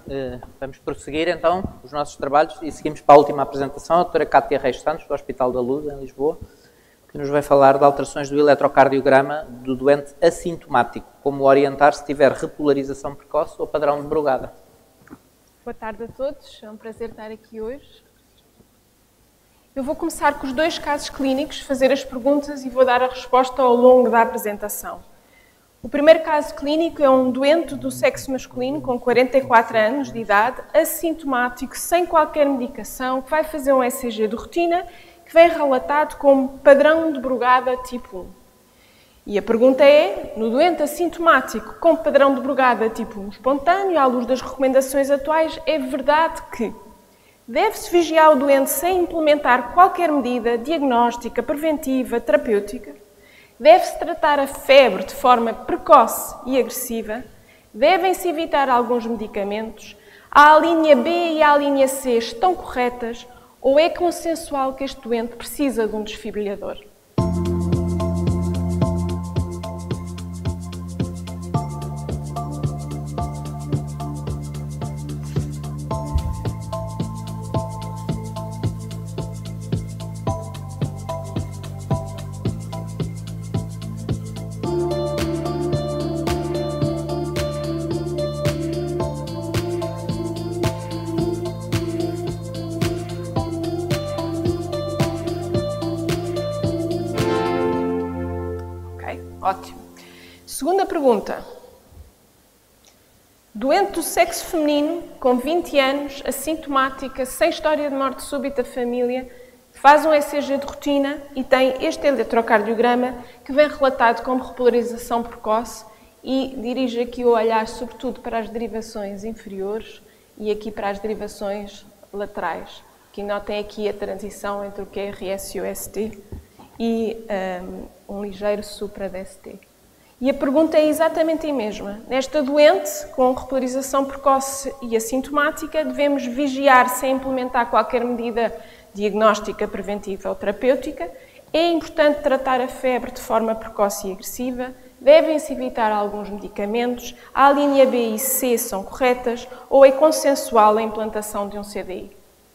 Vamos prosseguir então os nossos trabalhos e seguimos para a última apresentação, a doutora Cátia Reis Santos, do Hospital da Luz, em Lisboa, que nos vai falar de alterações do eletrocardiograma do doente assintomático, como orientar se tiver repolarização precoce ou padrão de Brugada. Boa tarde a todos, é um prazer estar aqui hoje. Eu vou começar com os dois casos clínicos, fazer as perguntas e vou dar a resposta ao longo da apresentação. O primeiro caso clínico é um doente do sexo masculino com 44 anos de idade, assintomático, sem qualquer medicação, que vai fazer um ECG de rotina, que vem relatado como padrão de Brugada tipo 1. E a pergunta é, no doente assintomático com padrão de Brugada tipo 1 espontâneo, à luz das recomendações atuais, é verdade que deve-se vigiar o doente sem implementar qualquer medida diagnóstica, preventiva, terapêutica. Deve-se tratar a febre de forma precoce e agressiva. Devem-se evitar alguns medicamentos. A linha B e a linha C estão corretas ou é consensual que este doente precisa de um desfibrilhador? Ótimo. Segunda pergunta. Doente do sexo feminino, com 20 anos, assintomática, sem história de morte súbita da família, faz um ECG de rotina e tem este eletrocardiograma que vem relatado como repolarização precoce e dirige aqui o olhar sobretudo para as derivações inferiores e aqui para as derivações laterais, que notem aqui a transição entre o QRS e o ST e um ligeiro supra-DST. E a pergunta é exatamente a mesma. Nesta doente, com repolarização precoce e assintomática, devemos vigiar sem implementar qualquer medida diagnóstica, preventiva ou terapêutica. É importante tratar a febre de forma precoce e agressiva. Devem-se evitar alguns medicamentos. A linha B e C são corretas ou é consensual a implantação de um CDI?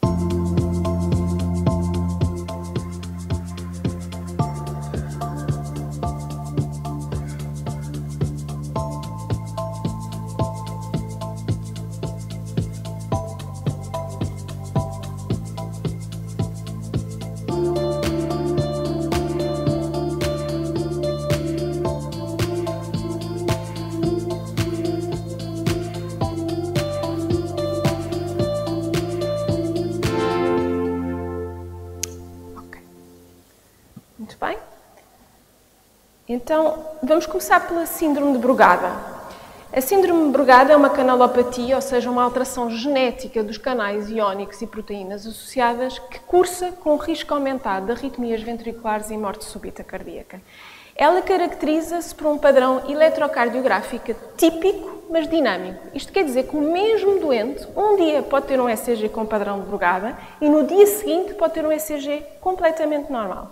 Então, vamos começar pela síndrome de Brugada. A síndrome de Brugada é uma canalopatia, ou seja, uma alteração genética dos canais iónicos e proteínas associadas que cursa com risco aumentado de arritmias ventriculares e morte súbita cardíaca. Ela caracteriza-se por um padrão eletrocardiográfico típico, mas dinâmico. Isto quer dizer que o mesmo doente, um dia pode ter um ECG com padrão de Brugada e no dia seguinte pode ter um ECG completamente normal.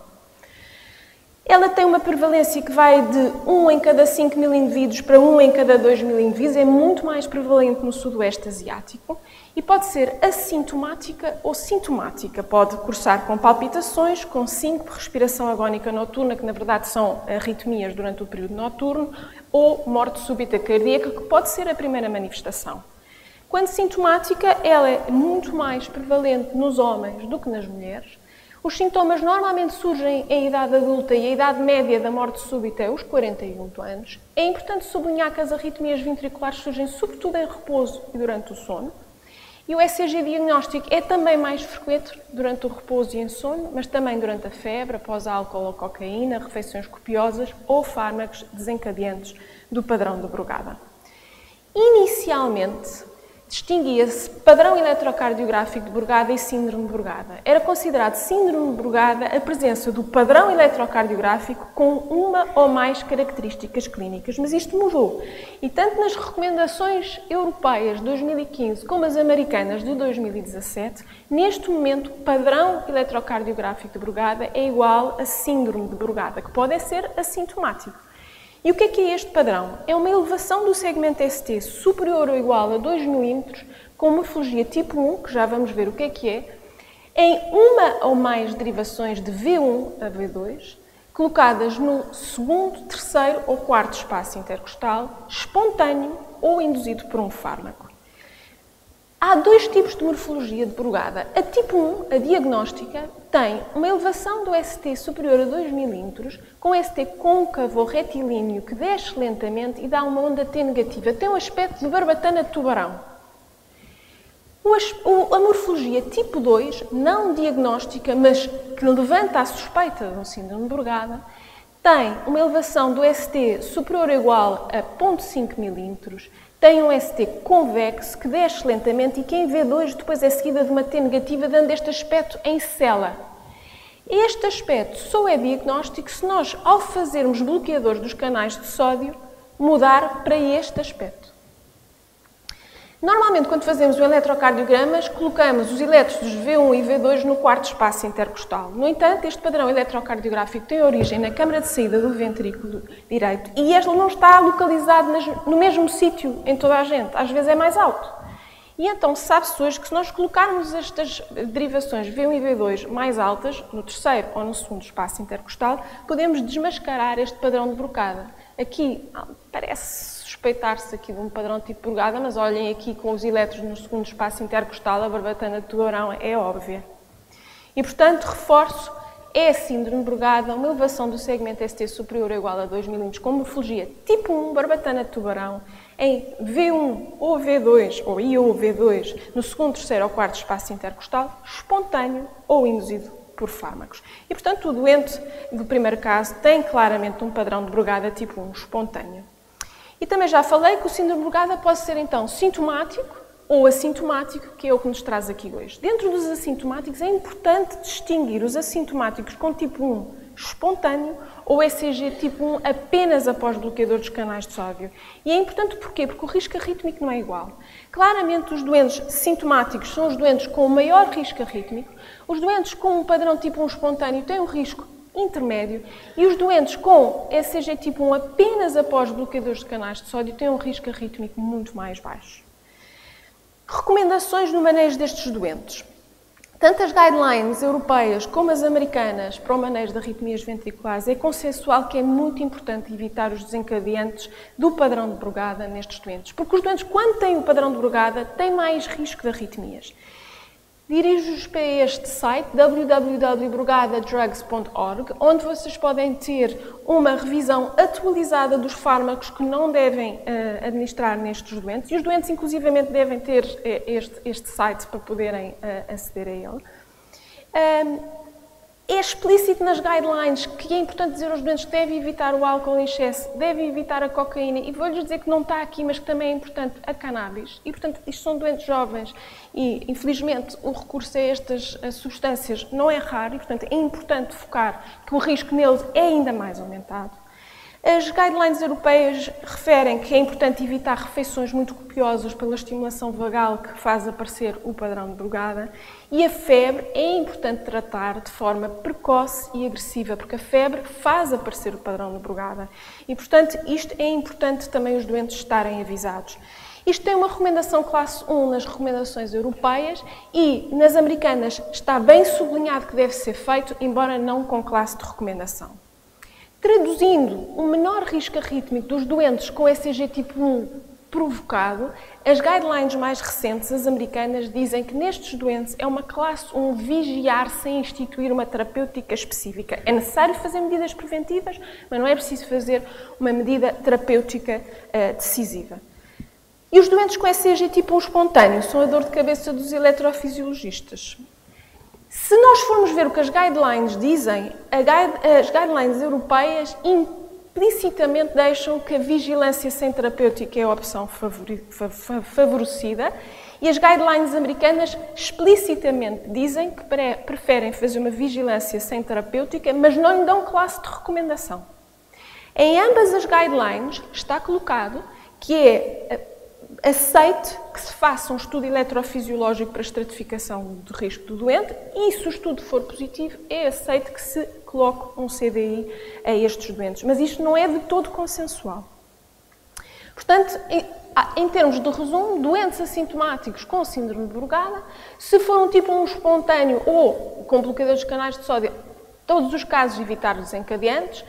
Ela tem uma prevalência que vai de 1 em cada 5 mil indivíduos para 1 em cada 2 mil indivíduos, é muito mais prevalente no sudoeste asiático e pode ser assintomática ou sintomática. Pode cursar com palpitações, com síncope, respiração agónica noturna, que na verdade são arritmias durante o período noturno, ou morte súbita cardíaca, que pode ser a primeira manifestação. Quando sintomática, ela é muito mais prevalente nos homens do que nas mulheres. Os sintomas normalmente surgem em idade adulta e a idade média da morte súbita é os 41 anos. É importante sublinhar que as arritmias ventriculares surgem sobretudo em repouso e durante o sono. E o ECG diagnóstico é também mais frequente durante o repouso e em sono, mas também durante a febre, após álcool ou cocaína, refeições copiosas ou fármacos desencadeantes do padrão de Brugada. Inicialmente, distinguia-se padrão eletrocardiográfico de Brugada e síndrome de Brugada. Era considerado síndrome de Brugada a presença do padrão eletrocardiográfico com uma ou mais características clínicas, mas isto mudou. E tanto nas recomendações europeias de 2015 como as americanas de 2017, neste momento o padrão eletrocardiográfico de Brugada é igual a síndrome de Brugada, que pode ser assintomático. E o que é este padrão? É uma elevação do segmento ST superior ou igual a 2 mm com morfologia tipo 1, que já vamos ver o que é, em uma ou mais derivações de V1 a V2, colocadas no segundo, terceiro ou quarto espaço intercostal, espontâneo ou induzido por um fármaco. Há dois tipos de morfologia de Brugada. A tipo 1, a diagnóstica, tem uma elevação do ST superior a 2 mm, com ST côncavo ou retilíneo que desce lentamente e dá uma onda T negativa. Tem um aspecto de barbatana de tubarão. A morfologia tipo 2, não diagnóstica, mas que levanta a suspeita de um síndrome de Brugada, tem uma elevação do ST superior ou igual a 0,5 mm, tem um ST convexo que desce lentamente e que em V2 depois é seguida de uma T negativa, dando este aspecto em cela. Este aspecto só é diagnóstico se nós, ao fazermos bloqueadores dos canais de sódio, mudar para este aspecto. Normalmente, quando fazemos o eletrocardiograma, colocamos os eletros dos V1 e V2 no quarto espaço intercostal. No entanto, este padrão eletrocardiográfico tem origem na câmara de saída do ventrículo direito e ele não está localizado no mesmo sítio em toda a gente. Às vezes é mais alto. E então sabe-se hoje que se nós colocarmos estas derivações V1 e V2 mais altas, no terceiro ou no segundo espaço intercostal, podemos desmascarar este padrão de Brugada. Aqui parece suspeitar-se aqui de um padrão tipo Brugada, mas olhem aqui com os eletros no segundo espaço intercostal, a barbatana de tubarão é óbvia. E, portanto, reforço, é a síndrome de Brugada, uma elevação do segmento ST superior ou igual a 2 mm com morfologia tipo 1, barbatana de tubarão, em V1 ou V2, ou I ou V2, no segundo, terceiro ou quarto espaço intercostal, espontâneo ou induzido por fármacos. E, portanto, o doente do primeiro caso tem claramente um padrão de Brugada tipo 1, espontâneo. E também já falei que o síndrome de Brugada pode ser, então, sintomático ou assintomático, que é o que nos traz aqui hoje. Dentro dos assintomáticos, é importante distinguir os assintomáticos com tipo 1 espontâneo ou ECG tipo 1 apenas após bloqueador dos canais de sódio. E é importante porquê? Porque o risco arrítmico não é igual. Claramente, os doentes sintomáticos são os doentes com o maior risco arrítmico. Os doentes com um padrão tipo 1 espontâneo têm um risco intermédio e os doentes com ECG tipo 1 apenas após bloqueadores de canais de sódio têm um risco arrítmico muito mais baixo. Recomendações no manejo destes doentes. Tanto as guidelines europeias como as americanas para o manejo de arritmias ventriculares é consensual que é muito importante evitar os desencadeantes do padrão de Brugada nestes doentes, porque os doentes, quando têm o padrão de Brugada, têm mais risco de arritmias. Dirijo-os para este site, www.brugadadrugs.org, onde vocês podem ter uma revisão atualizada dos fármacos que não devem administrar nestes doentes, e os doentes, inclusivamente, devem ter este site para poderem aceder a ele. É explícito nas guidelines que é importante dizer aos doentes que devem evitar o álcool em excesso, devem evitar a cocaína, e vou-lhes dizer que não está aqui, mas que também é importante a cannabis. E, portanto, isto são doentes jovens e, infelizmente, o recurso a estas substâncias não é raro e, portanto, é importante focar que o risco neles é ainda mais aumentado. As guidelines europeias referem que é importante evitar refeições muito copiosas pela estimulação vagal que faz aparecer o padrão de Brugada, e a febre é importante tratar de forma precoce e agressiva, porque a febre faz aparecer o padrão de Brugada e, portanto, isto é importante também os doentes estarem avisados. Isto tem uma recomendação classe 1 nas recomendações europeias e nas americanas está bem sublinhado que deve ser feito, embora não com classe de recomendação. Traduzindo o menor risco arrítmico dos doentes com ECG tipo 1 provocado, as guidelines mais recentes, as americanas, dizem que nestes doentes é uma classe 1 vigiar sem instituir uma terapêutica específica. É necessário fazer medidas preventivas, mas não é preciso fazer uma medida terapêutica decisiva. E os doentes com ECG tipo 1 espontâneo são a dor de cabeça dos eletrofisiologistas. Se nós formos ver o que as guidelines dizem, as guidelines europeias implicitamente deixam que a vigilância sem terapêutica é a opção favorecida e as guidelines americanas explicitamente dizem que preferem fazer uma vigilância sem terapêutica, mas não lhe dão classe de recomendação. Em ambas as guidelines está colocado que é aceite que se faça um estudo eletrofisiológico para estratificação de risco do doente e, se o estudo for positivo, é aceite que se coloque um CDI a estes doentes. Mas isto não é de todo consensual. Portanto, em termos de resumo, doentes assintomáticos com síndrome de Brugada, se for um tipo 1 espontâneo ou com bloqueadores de canais de sódio, todos os casos evitar desencadeantes.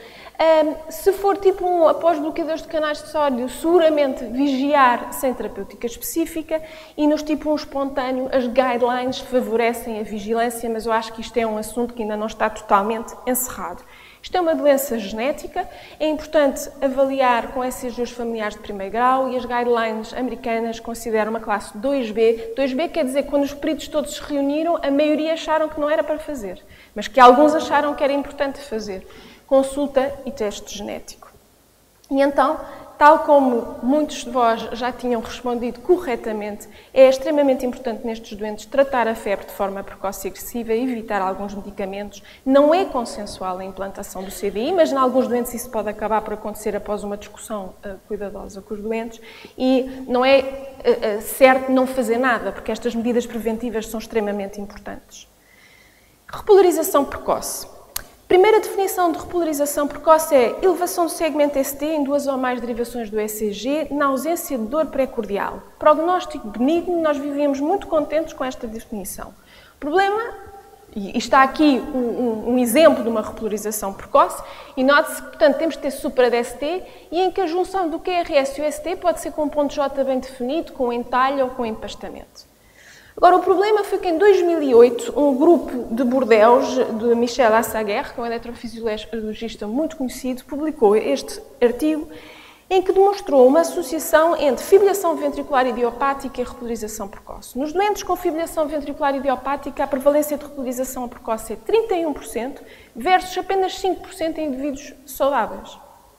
Se for tipo 1 após bloqueadores de canais de sódio, seguramente vigiar sem terapêutica específica, e nos tipo 1 espontâneo as guidelines favorecem a vigilância, mas eu acho que isto é um assunto que ainda não está totalmente encerrado. Isto é uma doença genética, é importante avaliar com ECGs familiares de primeiro grau e as guidelines americanas consideram uma classe 2B. 2B quer dizer que quando os peritos todos se reuniram, a maioria acharam que não era para fazer, mas que alguns acharam que era importante fazer. Consulta e teste genético. E então, tal como muitos de vós já tinham respondido corretamente, é extremamente importante nestes doentes tratar a febre de forma precoce e agressiva e evitar alguns medicamentos. Não é consensual a implantação do CDI, mas em alguns doentes isso pode acabar por acontecer após uma discussão cuidadosa com os doentes e não é certo não fazer nada, porque estas medidas preventivas são extremamente importantes. Repolarização precoce. Primeira definição de repolarização precoce é elevação do segmento ST em 2 ou mais derivações do ECG na ausência de dor pré-cordial. Prognóstico benigno, nós vivíamos muito contentes com esta definição. O problema, e está aqui um exemplo de uma repolarização precoce, e note-se que, portanto, temos que ter supra-DST e em que a junção do QRS e o ST pode ser com um ponto J bem definido, com entalho ou com empastamento. Agora, o problema foi que em 2008, um grupo de Bordeaux, de Michel Assaguer, que é um eletrofisiologista muito conhecido, publicou este artigo em que demonstrou uma associação entre fibrilação ventricular idiopática e repolarização precoce. Nos doentes com fibrilação ventricular idiopática, a prevalência de repolarização precoce é 31% versus apenas 5% em indivíduos saudáveis.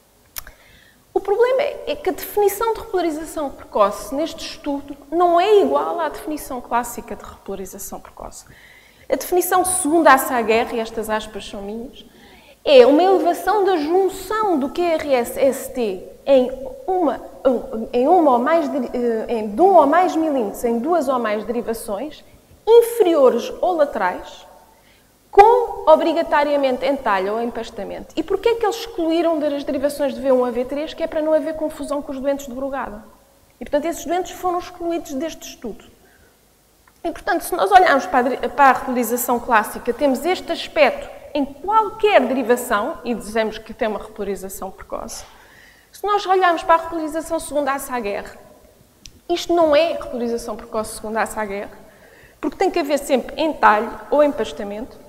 O problema é que a definição de repolarização precoce neste estudo não é igual à definição clássica de repolarização precoce. A definição segundo a Assaguer, e estas aspas são minhas, é uma elevação da junção do QRS-ST de 1 ou mais milímetros em 2 ou mais derivações, inferiores ou laterais, com, obrigatoriamente, entalho ou empastamento. E porquê é que eles excluíram das derivações de V1 a V3, que é para não haver confusão com os doentes de Brugada? E, portanto, esses doentes foram excluídos deste estudo. E, portanto, se nós olharmos para a repolarização clássica, temos este aspecto em qualquer derivação, e dizemos que tem uma repolarização precoce. Se nós olharmos para a repolarização segundo a Assaguer, isto não é repolarização precoce segundo a Assaguer, porque tem que haver sempre entalho ou empastamento.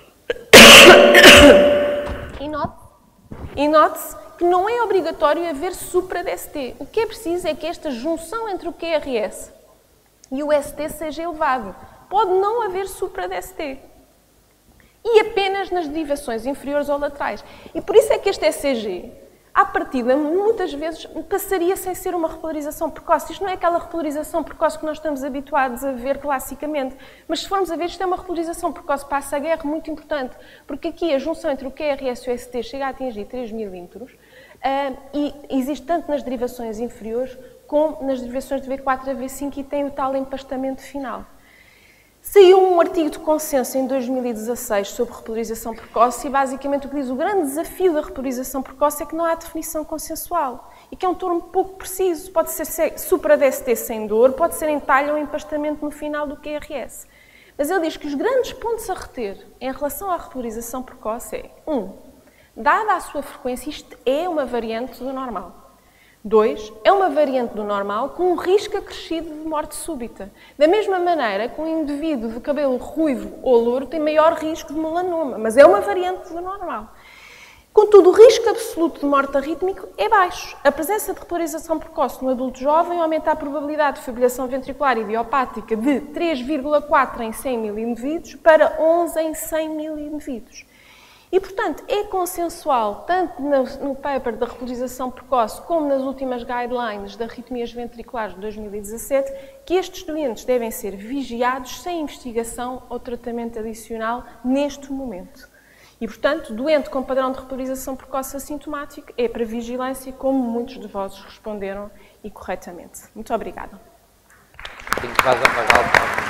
E note-se que não é obrigatório haver supra-DST. O que é preciso é que esta junção entre o QRS e o ST seja elevado. Pode não haver supra-DST. E apenas nas derivações inferiores ou laterais. E por isso é que este ECG, à partida, muitas vezes passaria sem ser uma repolarização precoce. Isto não é aquela repolarização precoce que nós estamos habituados a ver classicamente, mas se formos a ver, isto é uma repolarização precoce para a Assaguer muito importante, porque aqui a junção entre o QRS e o ST chega a atingir 3 milímetros e existe tanto nas derivações inferiores como nas derivações de V4 a V5 e tem o tal empastamento final. Saiu um artigo de consenso em 2016 sobre repolarização precoce e basicamente o que diz o grande desafio da repolarização precoce é que não há definição consensual e que é um termo pouco preciso. Pode ser supra-DST sem dor, pode ser entalho ou empastamento no final do QRS. Mas ele diz que os grandes pontos a reter em relação à repolarização precoce é 1. Dada a sua frequência, isto é uma variante do normal. 2. É uma variante do normal com um risco acrescido de morte súbita. Da mesma maneira que um indivíduo de cabelo ruivo ou louro tem maior risco de melanoma, mas é uma variante do normal. Contudo, o risco absoluto de morte arrítmico é baixo. A presença de repolarização precoce no adulto jovem aumenta a probabilidade de fibrilação ventricular idiopática de 3,4 em 100 mil indivíduos para 11 em 100 mil indivíduos. E, portanto, é consensual, tanto no paper da repolarização precoce como nas últimas guidelines de arritmias ventriculares de 2017, que estes doentes devem ser vigiados sem investigação ou tratamento adicional neste momento. E, portanto, doente com padrão de repolarização precoce assintomático é para vigilância, como muitos de vós responderam e corretamente. Muito obrigada.